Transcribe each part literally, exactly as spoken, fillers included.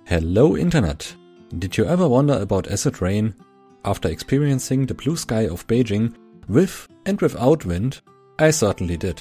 Hello Internet! Did you ever wonder about acid rain after experiencing the blue sky of Beijing with and without wind? I certainly did.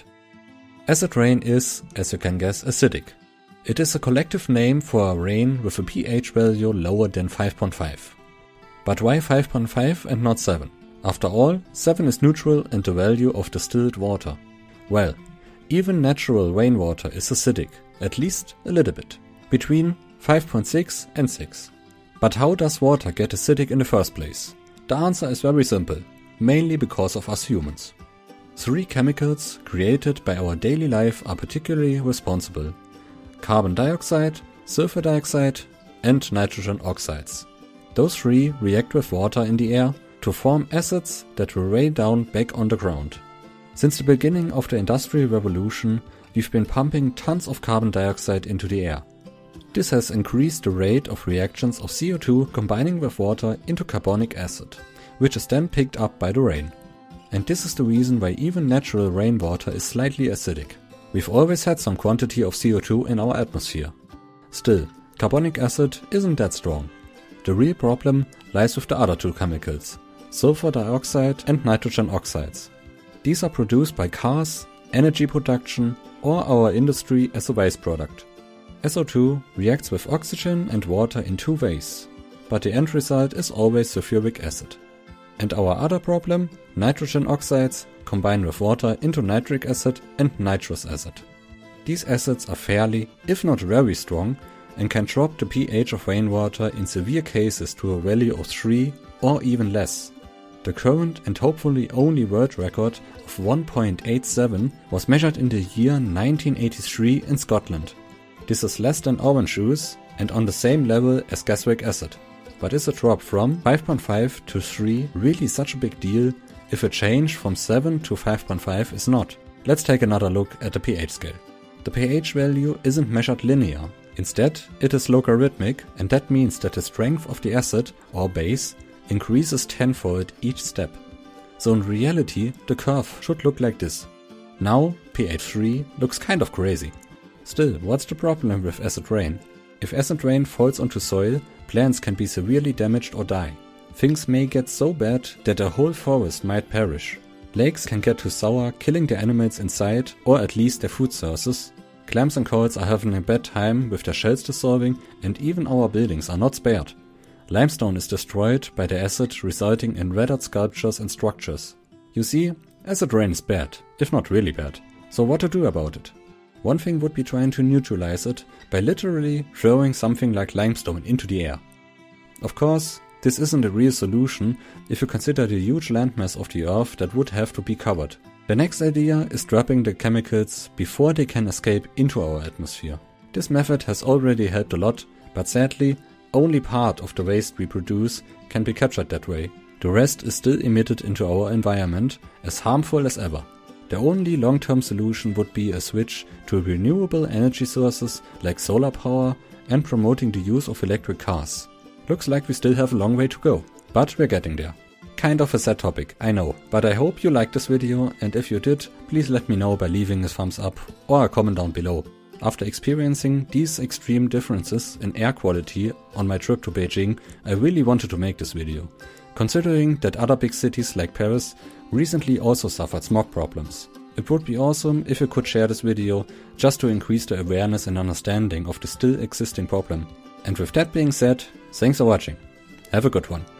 Acid rain is, as you can guess, acidic. It is a collective name for a rain with a pH value lower than five point five. But why five point five and not seven? After all, seven is neutral and the value of distilled water. Well, even natural rainwater is acidic, at least a little bit, between five point six and six. But how does water get acidic in the first place? The answer is very simple, mainly because of us humans. Three chemicals created by our daily life are particularly responsible: carbon dioxide, sulfur dioxide, and nitrogen oxides. Those three react with water in the air to form acids that will rain down back on the ground. Since the beginning of the Industrial Revolution, we've been pumping tons of carbon dioxide into the air. This has increased the rate of reactions of C O two combining with water into carbonic acid, which is then picked up by the rain. And this is the reason why even natural rainwater is slightly acidic. We've always had some quantity of C O two in our atmosphere. Still, carbonic acid isn't that strong. The real problem lies with the other two chemicals, sulfur dioxide and nitrogen oxides. These are produced by cars, energy production, or our industry as a waste product. S O two reacts with oxygen and water in two ways, but the end result is always sulfuric acid. And our other problem, nitrogen oxides, combine with water into nitric acid and nitrous acid. These acids are fairly, if not very strong, and can drop the pH of rainwater in severe cases to a value of three or even less. The current and hopefully only world record of one point eight seven was measured in the year nineteen eighty-three in Scotland. This is less than orange juice and on the same level as gastric acid. But is a drop from five point five to three really such a big deal if a change from seven to five point five is not? Let's take another look at the pH scale. The pH value isn't measured linear. Instead, it is logarithmic, and that means that the strength of the acid or base increases tenfold each step. So in reality, the curve should look like this. Now, pH three looks kind of crazy. Still, what's the problem with acid rain? If acid rain falls onto soil, plants can be severely damaged or die. Things may get so bad that a whole forest might perish. Lakes can get too sour, killing the animals inside, or at least their food sources. Clams and corals are having a bad time with their shells dissolving, and even our buildings are not spared. Limestone is destroyed by the acid, resulting in weathered sculptures and structures. You see, acid rain is bad, if not really bad. So what to do about it? One thing would be trying to neutralize it by literally throwing something like limestone into the air. Of course, this isn't a real solution if you consider the huge landmass of the Earth that would have to be covered. The next idea is dropping the chemicals before they can escape into our atmosphere. This method has already helped a lot, but sadly, only part of the waste we produce can be captured that way. The rest is still emitted into our environment, as harmful as ever. The only long-term solution would be a switch to renewable energy sources like solar power and promoting the use of electric cars. Looks like we still have a long way to go, but we're getting there. Kind of a sad topic, I know, but I hope you liked this video, and if you did, please let me know by leaving a thumbs up or a comment down below. After experiencing these extreme differences in air quality on my trip to Beijing, I really wanted to make this video, considering that other big cities like Paris recently also suffered smog problems. It would be awesome if you could share this video just to increase the awareness and understanding of the still existing problem. And with that being said, thanks for watching. Have a good one.